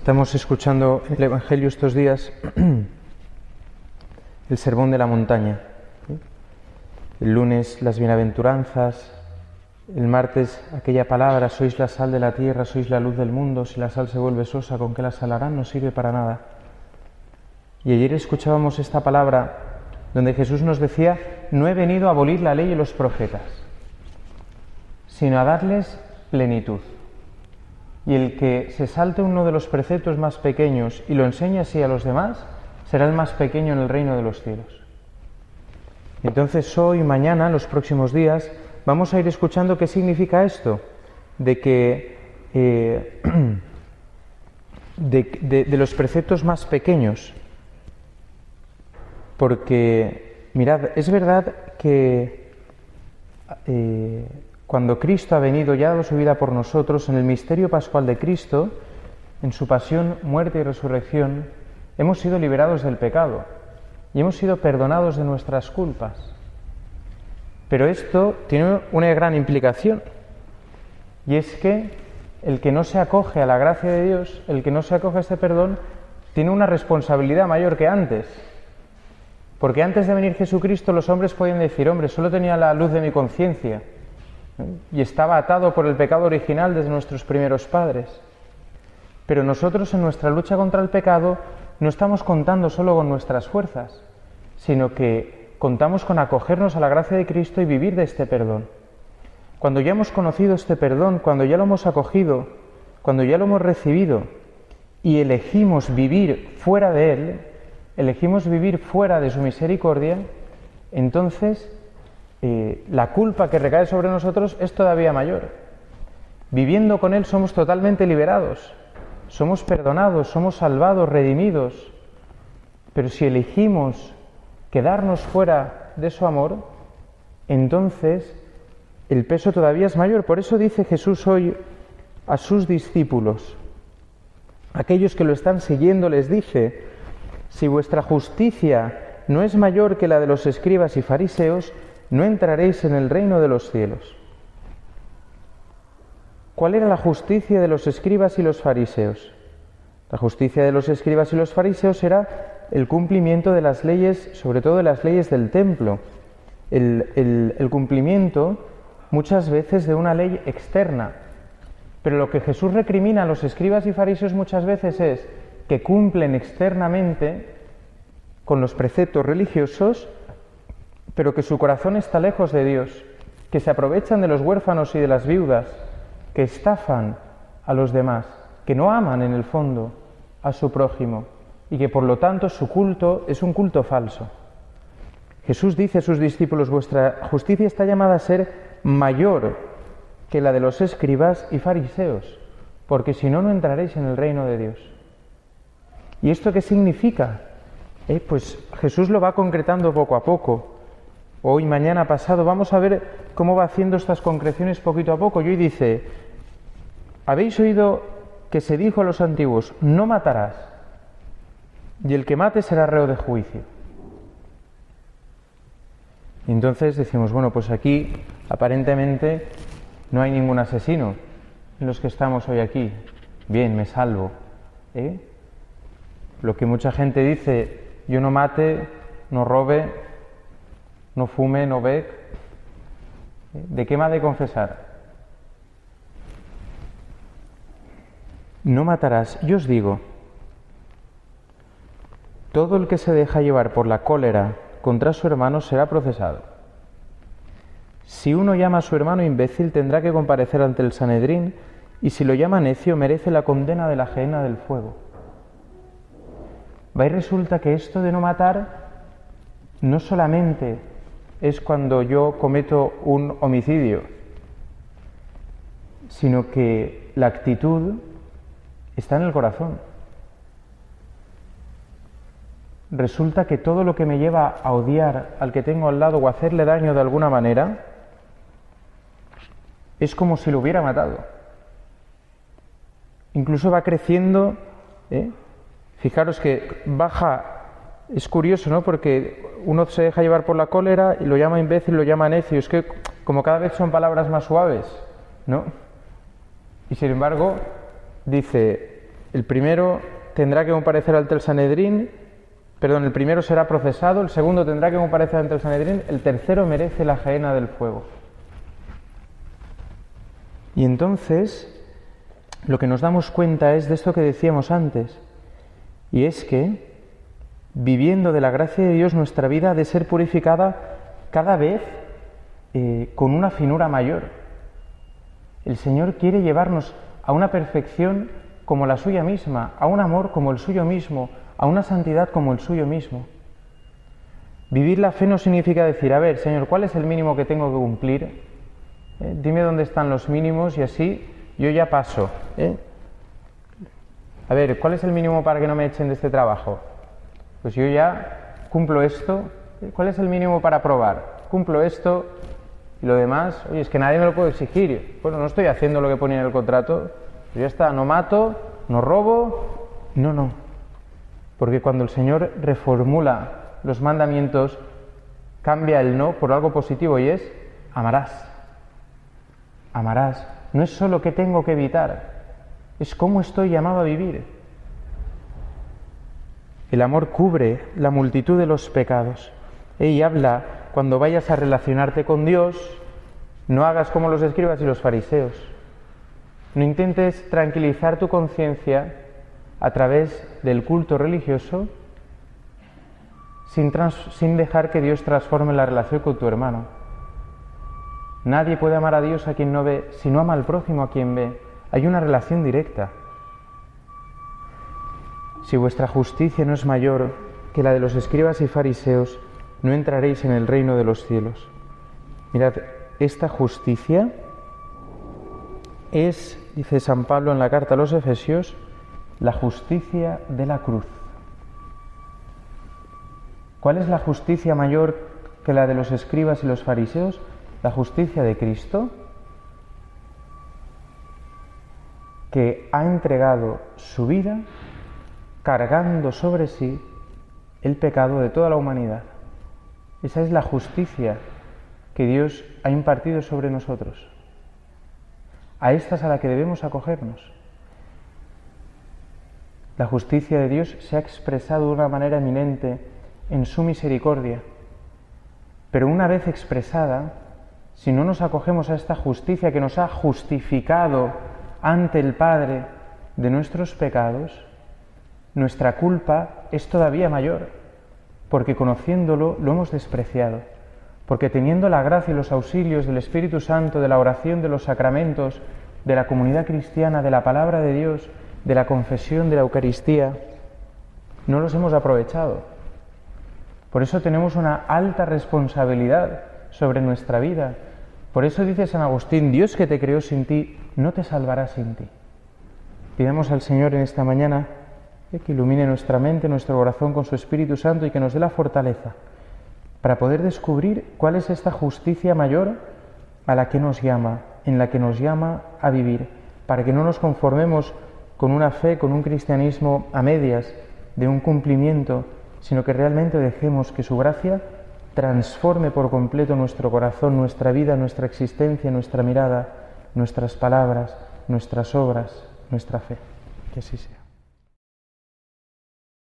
Estamos escuchando el Evangelio estos días, el Sermón de la Montaña. El lunes las bienaventuranzas, el martes aquella palabra, sois la sal de la tierra, sois la luz del mundo, si la sal se vuelve sosa, ¿con qué la salarán? No sirve para nada. Y ayer escuchábamos esta palabra donde Jesús nos decía, no he venido a abolir la ley y los profetas, sino a darles plenitud. Y el que se salte uno de los preceptos más pequeños y lo enseñe así a los demás, será el más pequeño en el reino de los cielos. Entonces hoy, mañana, los próximos días, vamos a ir escuchando qué significa esto, de que de los preceptos más pequeños. Porque, mirad, es verdad que cuando Cristo ha venido y ha dado su vida por nosotros, en el misterio pascual de Cristo, en su pasión, muerte y resurrección, hemos sido liberados del pecado y hemos sido perdonados de nuestras culpas. Pero esto tiene una gran implicación, y es que el que no se acoge a la gracia de Dios, el que no se acoge a este perdón, tiene una responsabilidad mayor que antes. Porque antes de venir Jesucristo los hombres podían decir, hombre, solo tenía la luz de mi conciencia y estaba atado por el pecado original desde nuestros primeros padres. Pero nosotros en nuestra lucha contra el pecado no estamos contando solo con nuestras fuerzas, sino que contamos con acogernos a la gracia de Cristo y vivir de este perdón. Cuando ya hemos conocido este perdón, cuando ya lo hemos acogido, cuando ya lo hemos recibido y elegimos vivir fuera de Él, elegimos vivir fuera de su misericordia, entonces la culpa que recae sobre nosotros es todavía mayor. Viviendo con Él somos totalmente liberados, somos perdonados, somos salvados, redimidos. Pero si elegimos quedarnos fuera de su amor, entonces el peso todavía es mayor. Por eso dice Jesús hoy a sus discípulos, aquellos que lo están siguiendo, les dice, si vuestra justicia no es mayor que la de los escribas y fariseos, no entraréis en el reino de los cielos. ¿Cuál era la justicia de los escribas y los fariseos? La justicia de los escribas y los fariseos era el cumplimiento de las leyes, sobre todo de las leyes del templo, el cumplimiento muchas veces de una ley externa. Pero lo que Jesús recrimina a los escribas y fariseos muchas veces es que cumplen externamente con los preceptos religiosos, pero que su corazón está lejos de Dios, que se aprovechan de los huérfanos y de las viudas, que estafan a los demás, que no aman en el fondo a su prójimo y que por lo tanto su culto es un culto falso. Jesús dice a sus discípulos, vuestra justicia está llamada a ser mayor que la de los escribas y fariseos, porque si no, no entraréis en el reino de Dios. ¿Y esto qué significa? Pues Jesús lo va concretando poco a poco. Hoy, mañana, pasado, vamos a ver cómo va haciendo estas concreciones poquito a poco. Y hoy dice, habéis oído que se dijo a los antiguos, no matarás, y el que mate será reo de juicio. Y entonces decimos, bueno, pues aquí aparentemente no hay ningún asesino en los que estamos hoy aquí. Bien, me salvo. Lo que mucha gente dice, yo no mate, no robe, no fume, no beque. ¿De qué me ha de confesar? No matarás. Yo os digo, todo el que se deja llevar por la cólera contra su hermano será procesado. Si uno llama a su hermano imbécil, tendrá que comparecer ante el Sanedrín, y si lo llama necio, merece la condena de la gehenna del fuego. Va y resulta que esto de no matar no solamente es cuando yo cometo un homicidio, sino que la actitud está en el corazón. Resulta que todo lo que me lleva a odiar al que tengo al lado o a hacerle daño de alguna manera es como si lo hubiera matado. Incluso va creciendo, Fijaros que baja, es curioso, ¿no? Porque uno se deja llevar por la cólera y lo llama imbécil, lo llama necio. Es que como cada vez son palabras más suaves, ¿no? Y sin embargo, dice, El primero tendrá que comparecer ante el Sanedrín, el primero será procesado, el segundo tendrá que comparecer ante el Sanedrín, el tercero merece la gehenna del fuego. Y entonces, lo que nos damos cuenta es de esto que decíamos antes, y es que, viviendo de la gracia de Dios, nuestra vida ha de ser purificada cada vez con una finura mayor. El Señor quiere llevarnos a una perfección como la suya misma, a un amor como el suyo mismo, a una santidad como el suyo mismo. Vivir la fe no significa decir, a ver, Señor, ¿cuál es el mínimo que tengo que cumplir? Dime dónde están los mínimos y así yo ya paso. A ver, ¿cuál es el mínimo para que no me echen de este trabajo? Pues yo ya cumplo esto. ¿Cuál es el mínimo para aprobar? Cumplo esto y lo demás, oye, es que nadie me lo puede exigir. Bueno, no estoy haciendo lo que ponía en el contrato, pues ya está, no mato, no robo. No. Porque cuando el Señor reformula los mandamientos, cambia el no por algo positivo y es amarás. Amarás. No es solo qué tengo que evitar, es cómo estoy llamado a vivir. El amor cubre la multitud de los pecados. Y habla, cuando vayas a relacionarte con Dios, no hagas como los escribas y los fariseos. No intentes tranquilizar tu conciencia a través del culto religioso sin dejar que Dios transforme la relación con tu hermano. Nadie puede amar a Dios a quien no ve, si no ama al prójimo a quien ve. Hay una relación directa. Si vuestra justicia no es mayor que la de los escribas y fariseos, no entraréis en el reino de los cielos. Mirad, esta justicia es, dice San Pablo en la carta a los Efesios, la justicia de la cruz. ¿Cuál es la justicia mayor que la de los escribas y los fariseos? La justicia de Cristo, que ha entregado su vida cargando sobre sí el pecado de toda la humanidad. Esa es la justicia que Dios ha impartido sobre nosotros. A esta es a la que debemos acogernos. La justicia de Dios se ha expresado de una manera eminente en su misericordia, pero una vez expresada, si no nos acogemos a esta justicia que nos ha justificado ante el Padre de nuestros pecados, nuestra culpa es todavía mayor, porque conociéndolo lo hemos despreciado, porque teniendo la gracia y los auxilios del Espíritu Santo, de la oración, de los sacramentos, de la comunidad cristiana, de la palabra de Dios, de la confesión, de la Eucaristía, no los hemos aprovechado. Por eso tenemos una alta responsabilidad sobre nuestra vida. Por eso dice San Agustín, Dios que te creó sin ti, no te salvará sin ti. Pidamos al Señor en esta mañana que ilumine nuestra mente, nuestro corazón con su Espíritu Santo y que nos dé la fortaleza para poder descubrir cuál es esta justicia mayor a la que nos llama, en la que nos llama a vivir, para que no nos conformemos con una fe, con un cristianismo a medias, de un cumplimiento, sino que realmente dejemos que su gracia transforme por completo nuestro corazón, nuestra vida, nuestra existencia, nuestra mirada, nuestras palabras, nuestras obras, nuestra fe. Que así sea.